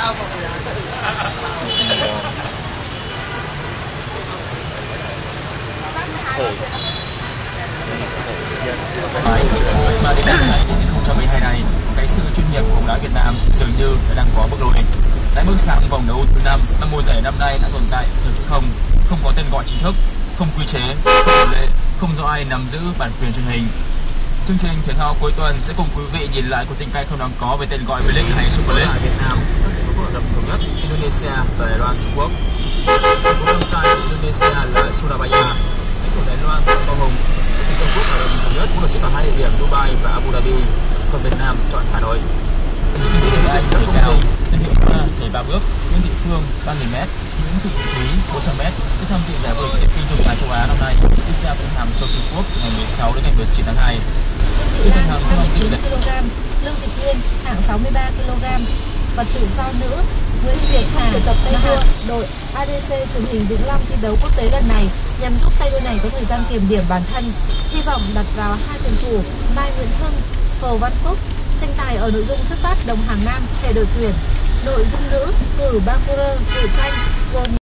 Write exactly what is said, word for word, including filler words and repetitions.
Mà đến năm hai không một hai này, cái sự chuyên nghiệp của bóng đá Việt Nam dường như đã đang có bước lùi. Tại bước sang vòng đấu thứ năm, năm mùa giải năm nay đã tồn tại nhiều chút không, không có tên gọi chính thức, không quy chế, không điều lệ, không do ai nắm giữ bản quyền truyền hình. Chương trình thể thao cuối tuần sẽ cùng quý vị nhìn lại cuộc tranh cãi không đáng có về tên gọi V-League hay Super League. Việt Nam có thể có hợp đồng thống nhất Indonesia và Đài Loan Trung Quốc. Thành phố đăng cai của Indonesia là Surabaya, lãnh thổ Đài Loan là Cao Hùng. Trung Quốc hợp đồng thống nhất cũng được chia ở hai địa điểm Dubai và Abu Dhabi, còn Việt Nam chọn Hà Nội. Chương trình thể thao nhảy cao, danh hiệu là nhảy ba bước, Nguyễn Thị Phương ba nghìn mét, Nguyễn Thị Thúy bốn trăm mét sẽ tham dự giải vô địch điền kinh trùng tài châu Á năm nay diễn ra tại Hàm Châu Trung Quốc từ ngày mười sáu đến ngày mười chín tháng hai. Dương Thị Lan năm mươi chín ki lô gam, Lương Thị Quyên hạng sáu mươi ba ki lô gam và tự do nữ Nguyễn Việt Hà triệu tập tay đua đội a đê xê truyền hình Vĩnh Long thi đấu quốc tế lần này nhằm giúp tay đua này có thời gian kiểm điểm bản thân, hy vọng đặt vào hai tuyển thủ Mai Nguyễn Hưng, Hồ Văn Phúc tranh tài ở nội dung xuất phát đồng hàng nam thể đội tuyển. Nội dung nữ cử ba cua dự tranh gồm